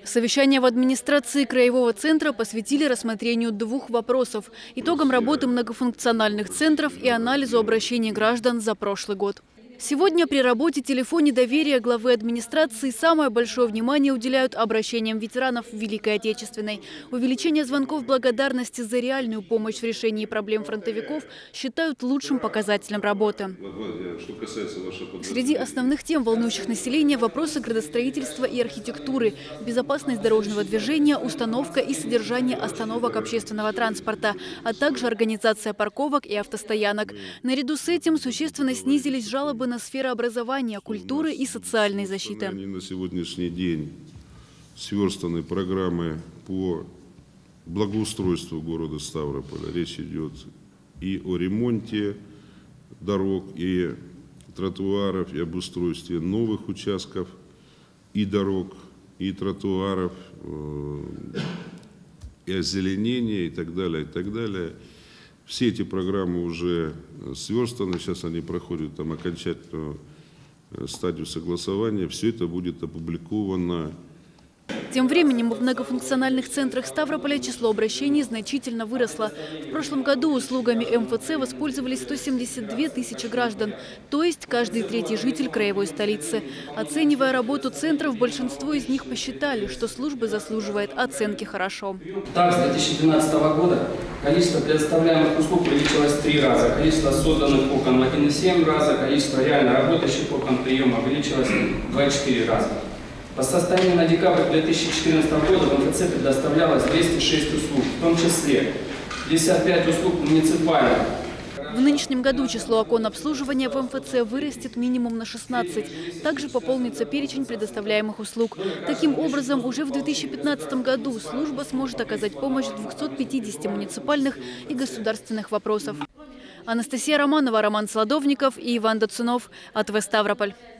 Совещание в администрации Краевого центра посвятили рассмотрению двух вопросов – итогам работы многофункциональных центров и анализу обращений граждан за прошлый год. Сегодня при работе «Телефоне доверия» главы администрации самое большое внимание уделяют обращениям ветеранов Великой Отечественной. Увеличение звонков благодарности за реальную помощь в решении проблем фронтовиков считают лучшим показателем работы. Среди основных тем, волнующих население, вопросы градостроительства и архитектуры, безопасность дорожного движения, установка и содержание остановок общественного транспорта, а также организация парковок и автостоянок. Наряду с этим существенно снизились жалобы на сферу образования, культуры и социальной защиты. На сегодняшний день сверстаны программы по благоустройству города Ставрополя. Речь идет и о ремонте дорог, и тротуаров, и обустройстве новых участков, и дорог, и тротуаров, и озеленения, и так далее, и так далее. Все эти программы уже сверстаны, сейчас они проходят там окончательную стадию согласования. Все это будет опубликовано. Тем временем в многофункциональных центрах Ставрополя число обращений значительно выросло. В прошлом году услугами МФЦ воспользовались 172 тысячи граждан, то есть каждый третий житель краевой столицы. Оценивая работу центров, большинство из них посчитали, что служба заслуживает оценки «хорошо». Так, с 2012 года количество предоставляемых услуг увеличилось в 3 раза, количество созданных окон в 1,7 раза, количество реально работающих окон приема увеличилось в 2,4 раза. По состоянию на декабрь 2014 года в МФЦ предоставлялось 206 услуг, в том числе 55 услуг муниципальных. В нынешнем году число окон обслуживания в МФЦ вырастет минимум на 16. Также пополнится перечень предоставляемых услуг. Таким образом, уже в 2015 году служба сможет оказать помощь в 250 муниципальных и государственных вопросах. Анастасия Романова, Роман Сладовников и Иван Доцунов. АТВ Ставрополь.